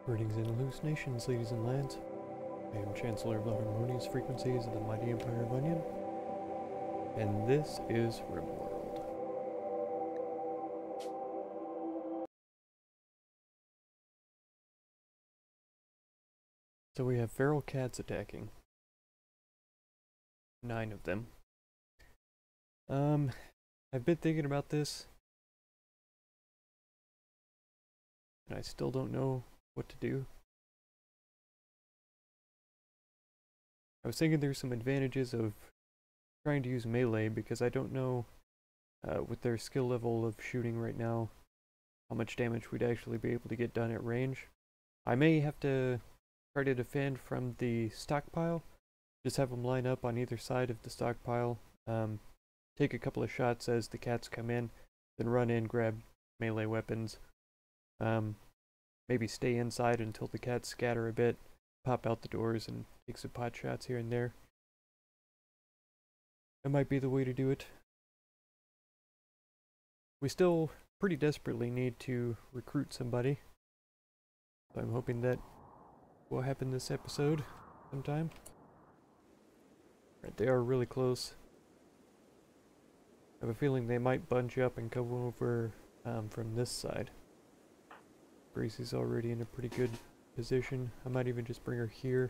Greetings and hallucinations, ladies and lads. I am Chancellor of the Harmonious Frequencies of the Mighty Empire of Onion, and this is RimWorld. So we have feral cats attacking. 9 of them. I've been thinking about this, and I still don't know what to do. I was thinking there's some advantages of trying to use melee because I don't know with their skill level of shooting right now how much damage we'd actually be able to get done at range. I may have to try to defend from the stockpile, just have them line up on either side of the stockpile, take a couple of shots as the cats come in, then run in, grab melee weapons, maybe stay inside until the cats scatter a bit, pop out the doors and take some pot shots here and there. That might be the way to do it. We still pretty desperately need to recruit somebody, so I'm hoping that will happen this episode sometime. Right, they are really close. I have a feeling they might bunch up and come over from this side. Gracie's already in a pretty good position. I might even just bring her here.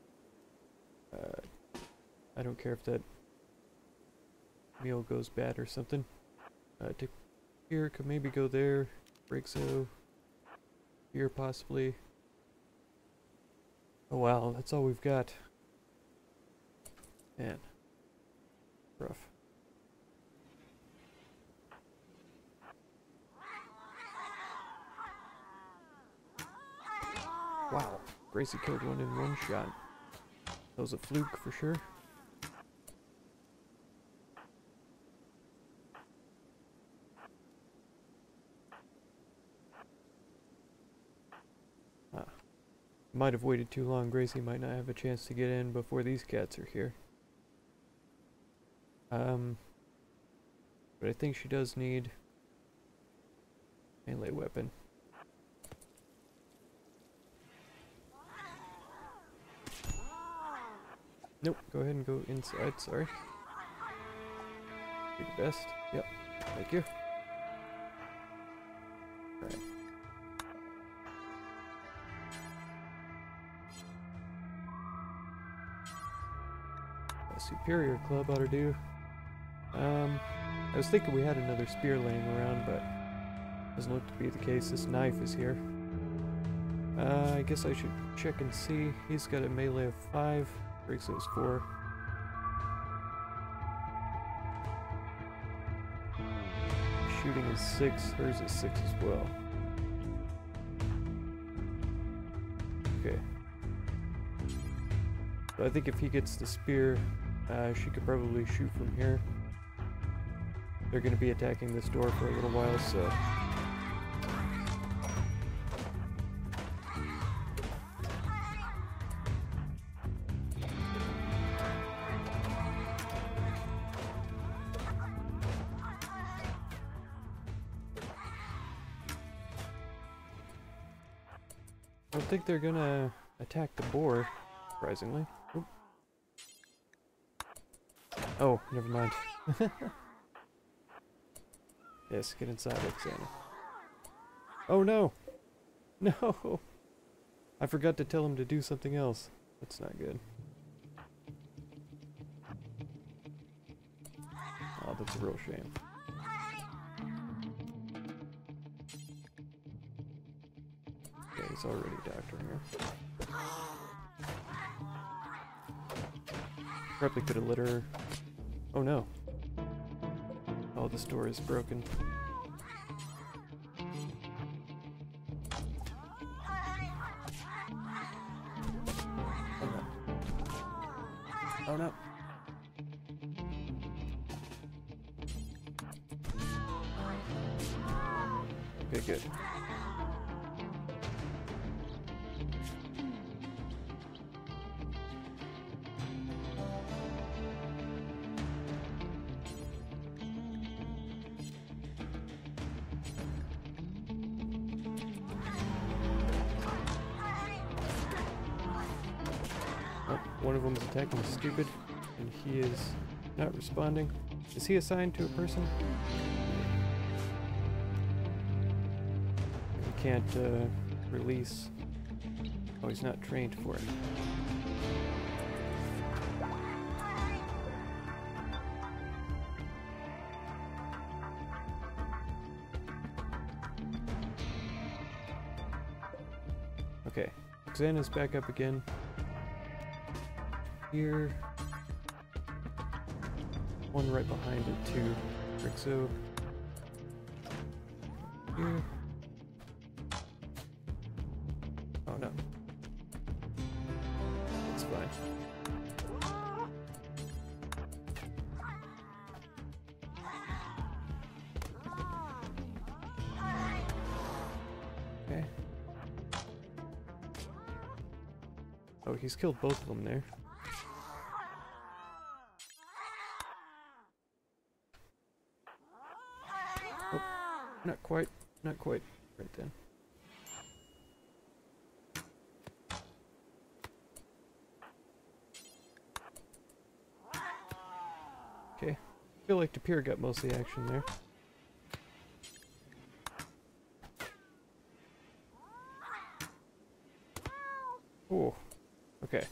I don't care if that meal goes bad or something. To here, could maybe go there. Brigso. Here possibly. Oh wow, that's all we've got. Man. Rough. Wow, Gracie killed one in one shot. That was a fluke for sure. Might have waited too long. Gracie might not have a chance to get in before these cats are here. But I think she does need a melee weapon. Nope, go ahead and go inside, sorry. Do the best. Yep, thank you. Alright. A superior club ought to do. I was thinking we had another spear laying around, but doesn't look to be the case. This knife is here. I guess I should check and see. He's got a melee of 5. Brigso's 4. Shooting is 6. Hers is 6 as well. Okay. So I think if he gets the spear, she could probably shoot from here. They're going to be attacking this door for a little while, so... I don't think they're gonna attack the boar, surprisingly. Oop. Oh, never mind. Yes, get inside, Alexander. Oh no! No! I forgot to tell him to do something else. That's not good. Oh, that's a real shame. Okay, he's already doctoring her. Probably could have let her... Oh no. Oh, this door is broken. Oh no. Oh no. Okay, good. Oh, one of them is attacking stupid, and he is not responding. Is he assigned to a person? He can't release. Oh, he's not trained for it. Okay, Xana's back up again. Here. One right behind it too. Rixo. Here. Oh no. That's fine. Okay. Oh, he's killed both of them there. Oh, not quite right then. Okay, I feel like Tapir got most of the action there. Oh, okay.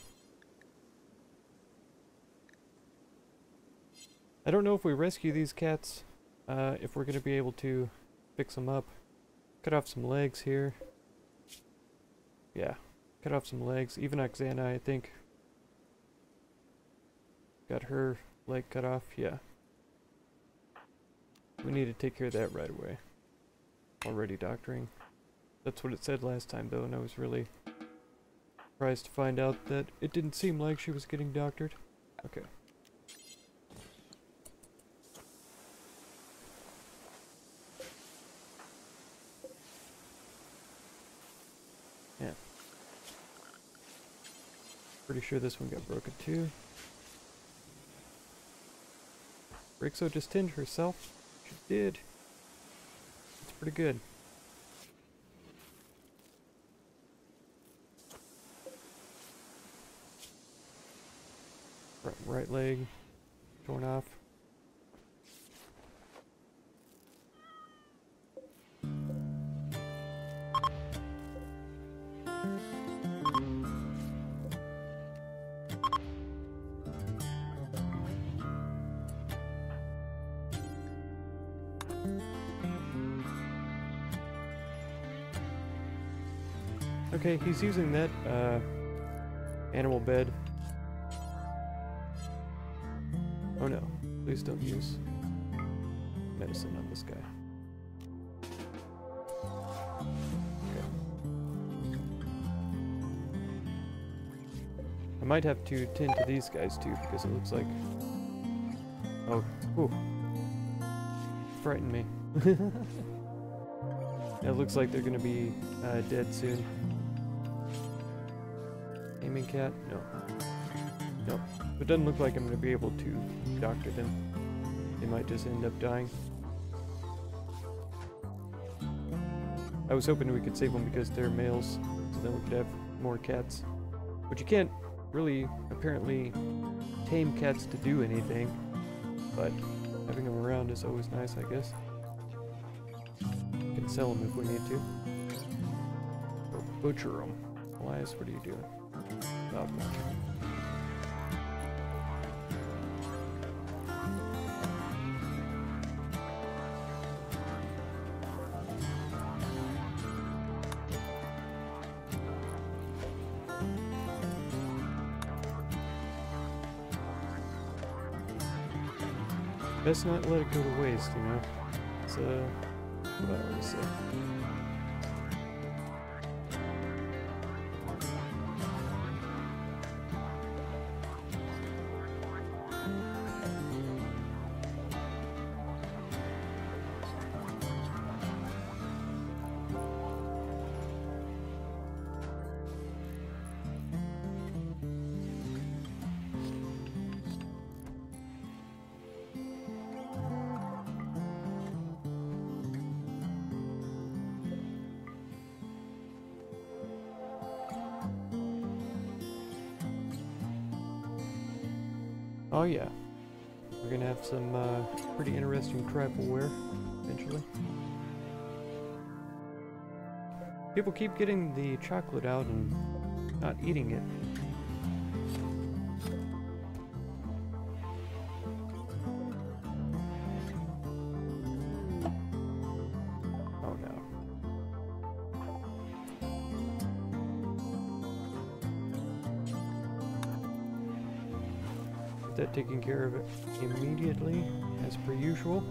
I don't know if we rescue these cats, if we're going to be able to fix them up. Cut off some legs here. Yeah, cut off some legs. Even Xana, I think, got her leg cut off. Yeah. We need to take care of that right away. Already doctoring. That's what it said last time though, and I was really surprised to find out that it didn't seem like she was getting doctored. Okay. Yeah. Pretty sure this one got broken too. Rixo just tinned herself. She did. That's pretty good. Right leg torn off. Okay, he's using that animal bed. Oh no, please don't use medicine on this guy. Okay. I might have to tend to these guys too, because it looks like... Oh, ooh. Frightened me. It looks like they're gonna be dead soon. Aiming cat? No. Nope. It doesn't look like I'm going to be able to doctor them. They might just end up dying. I was hoping we could save them because they're males, so then we could have more cats. But you can't really, apparently, tame cats to do anything. But having them around is always nice, I guess. We can sell them if we need to. Or butcher them. Elias, what are you doing? Oh, best not let it go to waste, you know? It's what I always say. Oh yeah, we're gonna have some pretty interesting tribal wear eventually. People keep getting the chocolate out and not eating it. Oh no. Get that taken care of immediately, as per usual.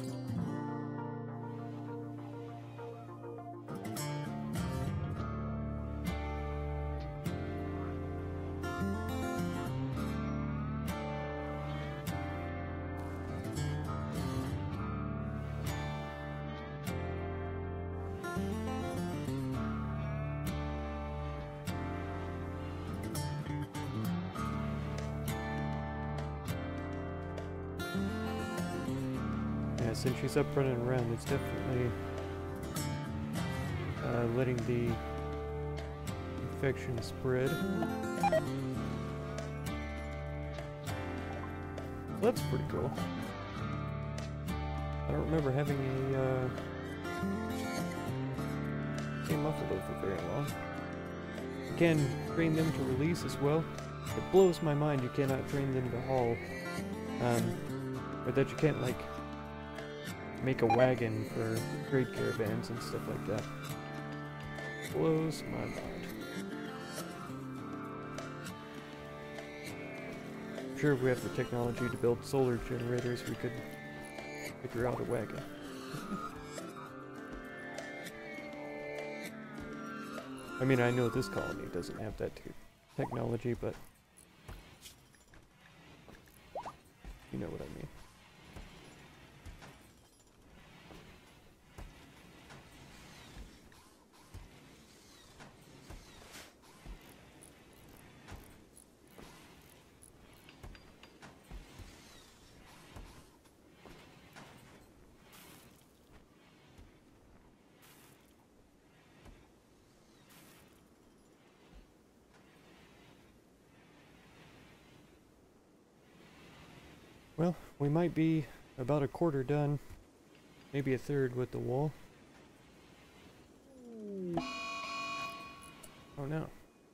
Since she's up running around, it's definitely letting the infection spread. That's pretty cool. I don't remember having a muffalo for very long. You can train them to release as well. It blows my mind you cannot train them to haul. Or that you can't, like, make a wagon for trade caravans and stuff like that. Blows my mind. I'm sure if we have the technology to build solar generators, we could figure out a wagon. I mean, I know this colony doesn't have that technology, but you know what I mean. Well, we might be about a quarter done, maybe a third with the wall. Oh no.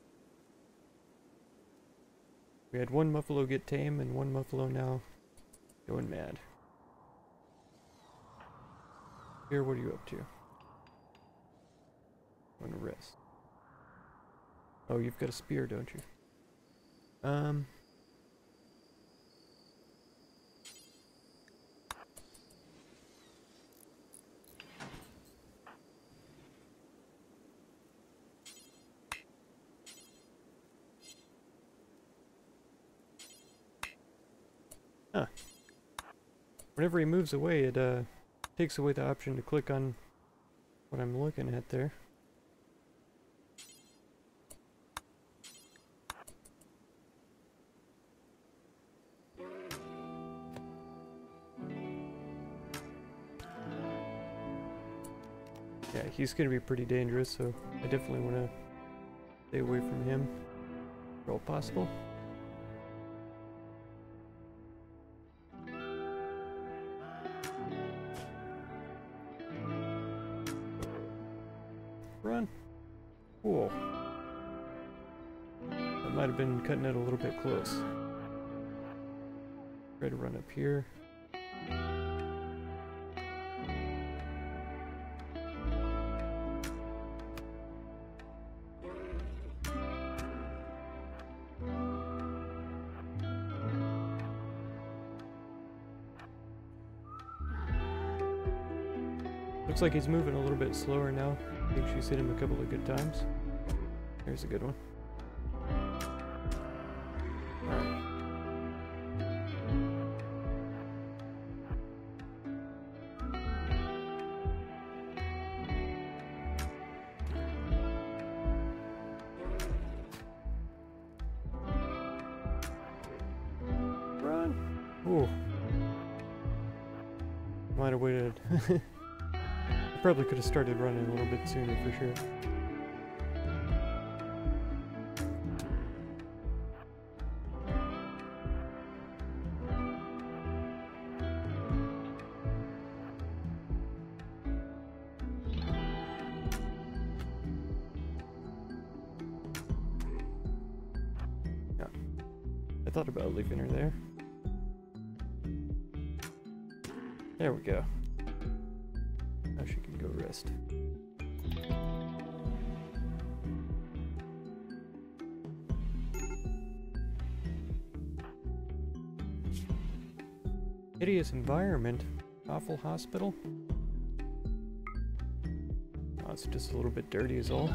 We had one muffalo get tame and one muffalo now going mad. Here, what are you up to? Want to rest. Oh, you've got a spear, don't you? Huh. Whenever he moves away, it takes away the option to click on what I'm looking at there. Yeah, he's gonna be pretty dangerous, so I definitely want to stay away from him if at all possible. Run! Cool. That might have been cutting it a little bit close. Try to run up here. Looks like he's moving a little bit slower now. I think she's hit him a couple of good times. There's a good one. Alright. Run! Ooh. Might have waited. Probably could have started running a little bit sooner for sure. I thought about leaving her there. There we go. Now she can go rest. Hideous environment. Awful hospital. Oh, it's just a little bit dirty is all.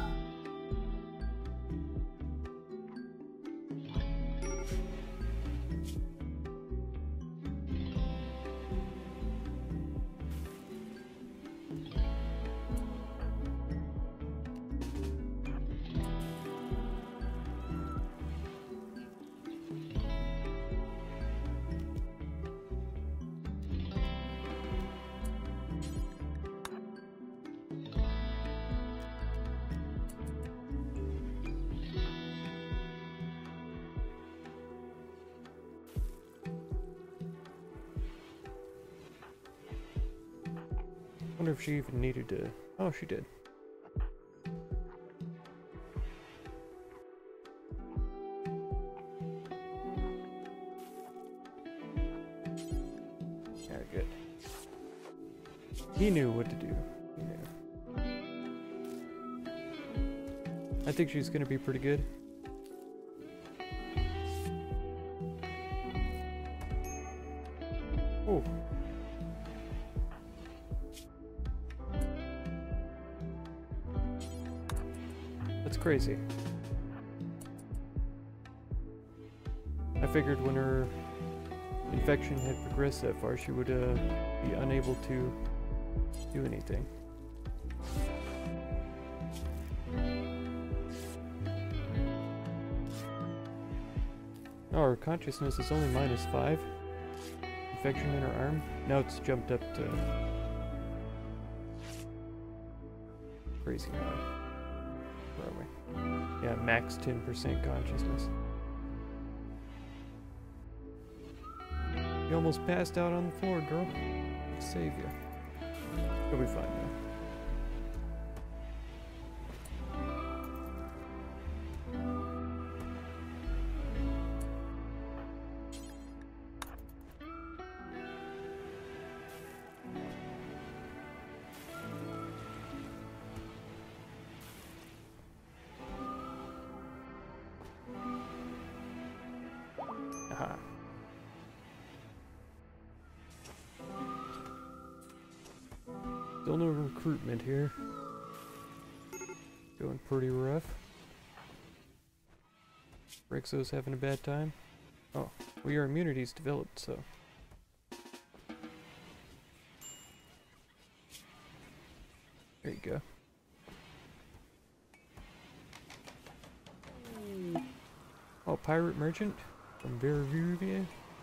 I wonder if she even needed to... Oh, she did. Yeah, good. He knew what to do. He knew. I think she's gonna be pretty good. Oh. That's crazy. I figured when her infection had progressed that far, she would be unable to do anything. Oh, her consciousness is only -5. Infection in her arm. Now it's jumped up to crazy now. Where are we? Yeah, max 10% consciousness. You almost passed out on the floor, girl. Let's save you. You'll be fine now. Aha. Still no recruitment here. Going pretty rough. Rexo's having a bad time. Oh, well, your immunity's developed, so. There you go. Oh, pirate merchant from Veravuvia.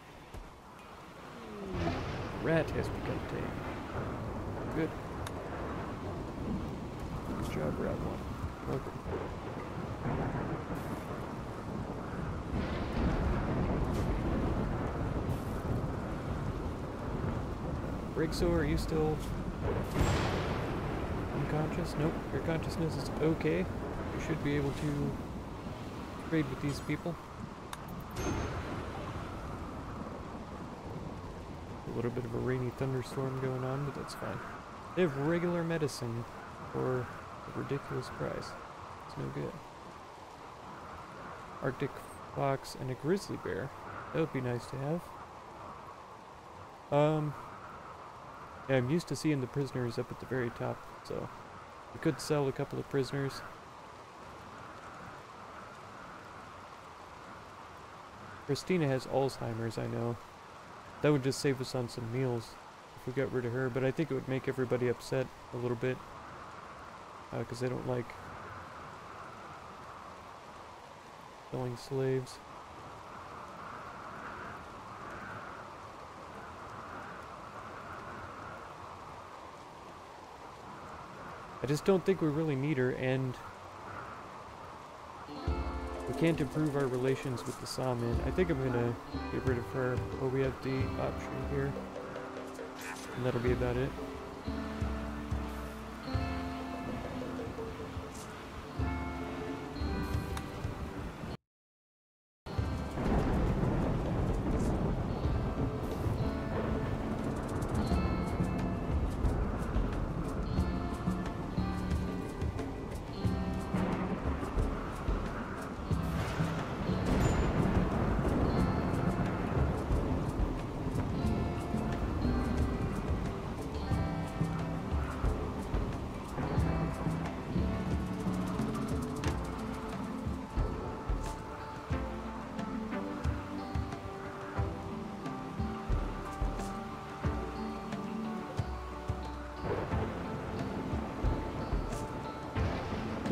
Rat has become tame. Good. Good job, Rat 1. Welcome. Rexo, are you still unconscious? Nope, your consciousness is okay. You should be able to trade with these people. A little bit of a rainy thunderstorm going on, but that's fine. They have regular medicine for a ridiculous price. It's no good. Arctic fox and a grizzly bear. That would be nice to have. Yeah, I'm used to seeing the prisoners up at the very top, so we could sell a couple of prisoners. Christina has Alzheimer's, I know. That would just save us on some meals if we got rid of her, but I think it would make everybody upset a little bit. Because they don't like selling slaves. I just don't think we really need her, and we can't improve our relations with the Saamin. I think I'm gonna get rid of her while we have the option here. And that'll be about it.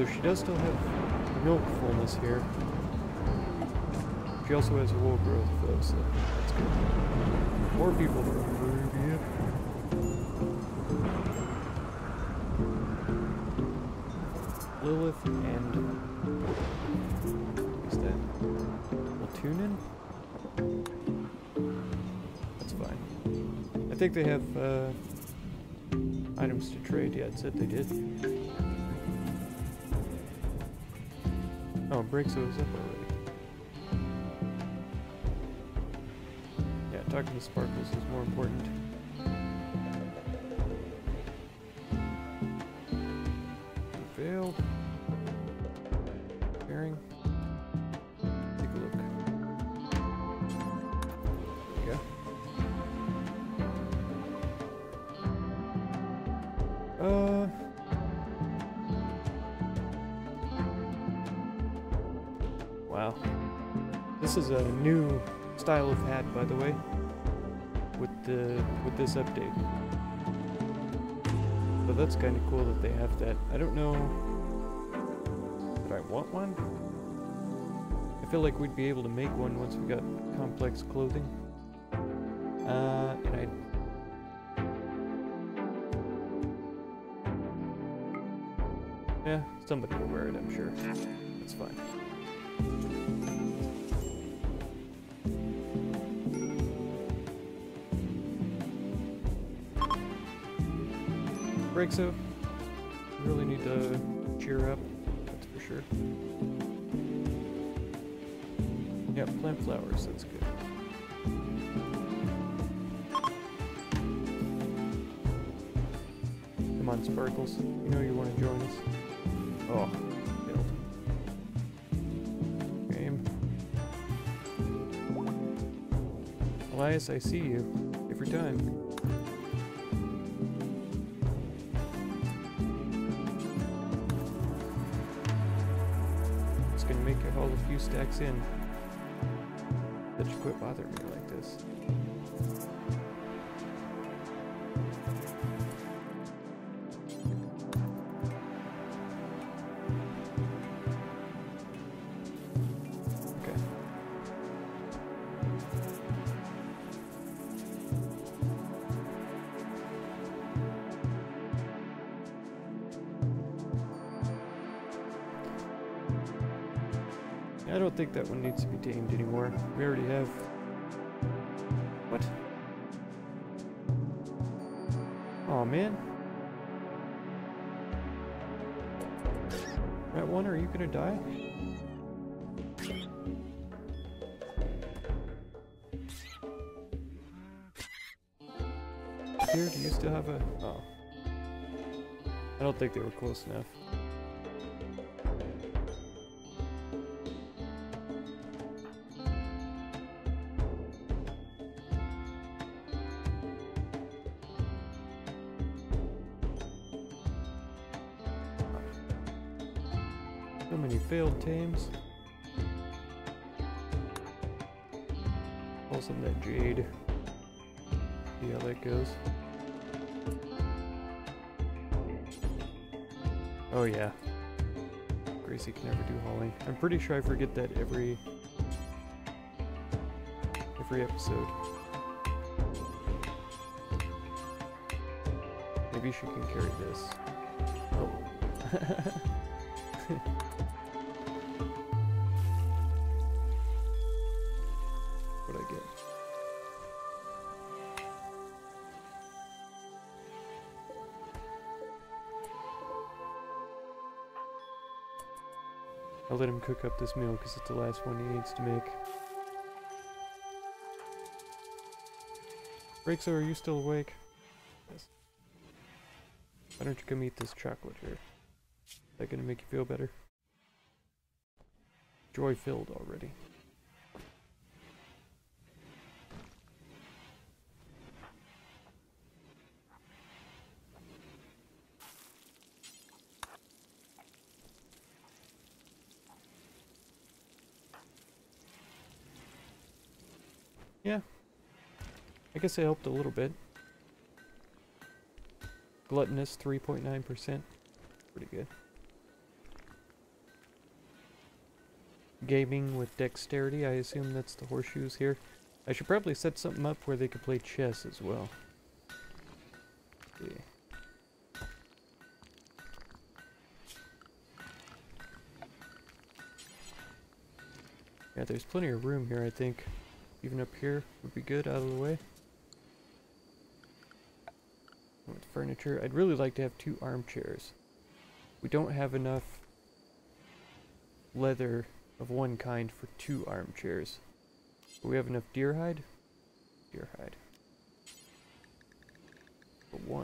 So she does still have milk fullness here. She also has wool growth though, so that's good. More people from Arabia. Lilith and what's that? Maltunin? That's fine. I think they have items to trade. Yeah, it said they did. Oh, Braixo is up already. Yeah, talking to Sparkles is more important. Failed. Bearing. Take a look. There you go. Wow. This is a new style of hat, by the way, with this update. So that's kind of cool that they have that. I don't know that I want one. I feel like we'd be able to make one once we got complex clothing. And yeah, somebody will wear it, I'm sure. That's fine. Braixo, you really need to cheer up, that's for sure. Yeah, plant flowers, that's good. Come on, Sparkles, you know you want to join us. Oh, failed. Game. Elias, I see you. Every time. Make you haul a few stacks in. That you quit bothering me like this. Okay. I don't think that one needs to be tamed anymore. We already have... What? Aw, man. That one, are you gonna die? Here, do you still have a... Oh. I don't think they were close enough. So many failed tames. Also that Jade. See how that goes. Oh yeah. Gracie can never do hauling. I'm pretty sure I forget that every episode. Maybe she can carry this. Oh. What'd I get? I'll let him cook up this meal because it's the last one he needs to make. Braixo, are you still awake? Yes. Why don't you come eat this chocolate here? Is that gonna make you feel better? Joy filled already. Yeah. I guess it helped a little bit. Gluttonous 3.9%. Pretty good. gaming with dexterity. I assume that's the horseshoes here. I should probably set something up where they could play chess as well. Let's see. Yeah, there's plenty of room here, I think. Even up here would be good, out of the way. With furniture, I'd really like to have 2 armchairs. We don't have enough leather of one kind for 2 armchairs. But we have enough deer hide? Deer hide. For 1.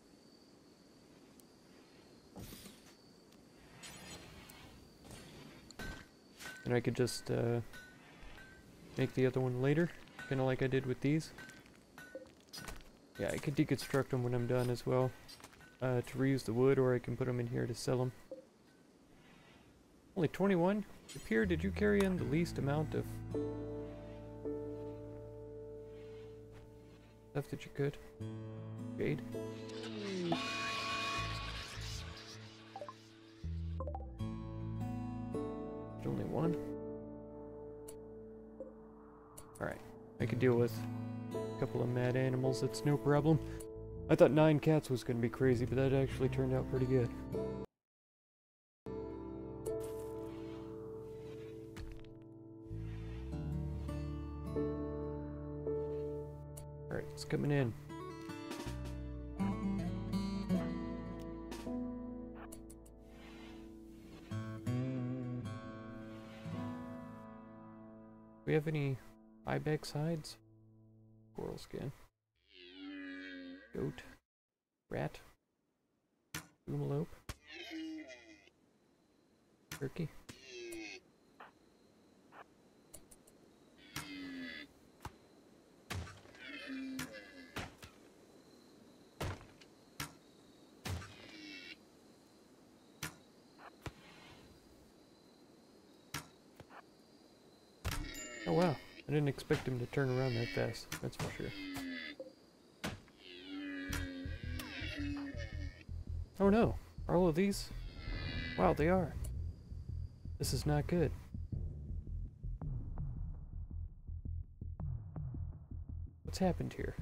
And I could just make the other one later, kind of like I did with these. Yeah, I could deconstruct them when I'm done as well, to reuse the wood, or I can put them in here to sell them. Only 21? Pierre, did you carry in the least amount of stuff that you could? Jade? Only 1? Alright, I could deal with a couple of mad animals, that's no problem. I thought 9 cats was gonna be crazy, but that actually turned out pretty good. Alright, it's coming in. Do we have any ibex hides? Coral skin. Goat. Rat. Boomalope. Turkey. Oh wow, I didn't expect him to turn around that fast, that's for sure. Oh no, are all of these? Wow, they are. This is not good. What's happened here?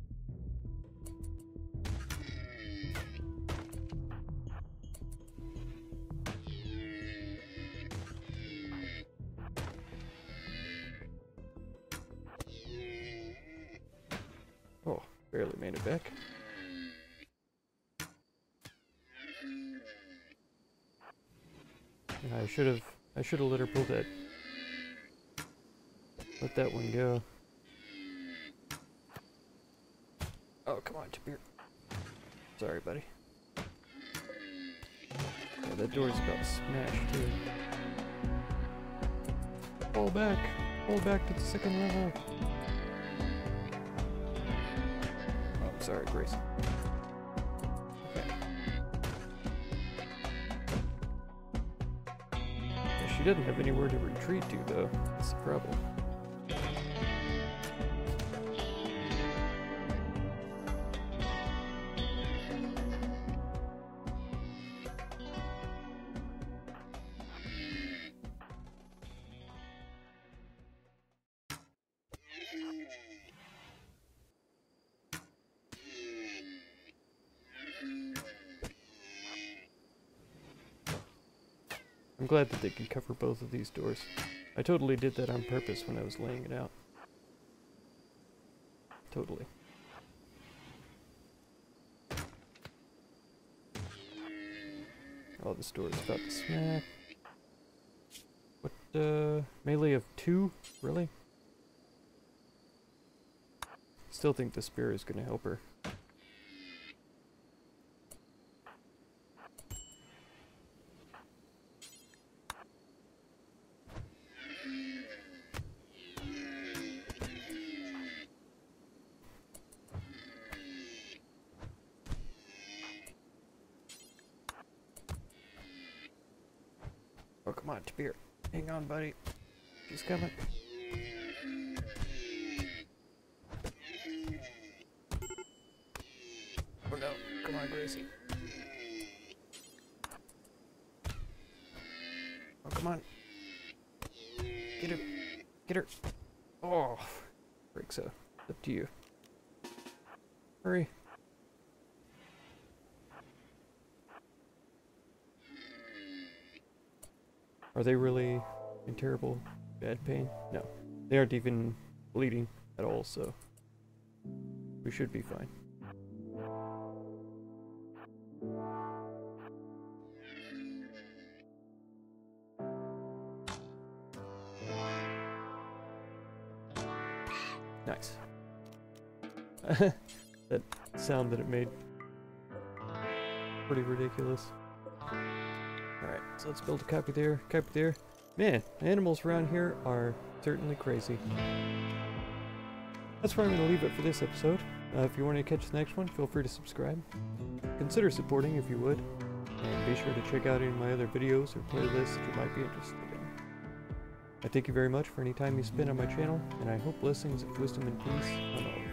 Oh, barely made it back. I should have let her pull that. Let that one go. Oh, come on, Tabir. Sorry, buddy. Yeah, that door's about smashed too. Fall back. Fall back to the 2nd level. Oh, I'm sorry, Grace. She doesn't have anywhere to retreat to, though. That's the problem. I'm glad that they can cover both of these doors. I totally did that on purpose when I was laying it out. Totally. Oh, this door is about to smack. What, melee of 2? Really? Still think the spear is gonna help her. Oh, come on, Tabir. Hang on, buddy. She's coming. Oh no. Come on, Gracie. Oh, come on. Get her. Get her. Oh. Breaks up. Up to you. Hurry. Are they really in terrible, bad pain? No. They aren't even bleeding at all, so we should be fine. Nice. That sound that it made. Pretty ridiculous. Alright, so let's build a copy there, copy there. Man, animals around here are certainly crazy. That's where I'm going to leave it for this episode. If you want to catch the next one, feel free to subscribe. Consider supporting if you would. And be sure to check out any of my other videos or playlists that you might be interested in. I thank you very much for any time you spend on my channel, and I hope blessings of wisdom and peace on all of you.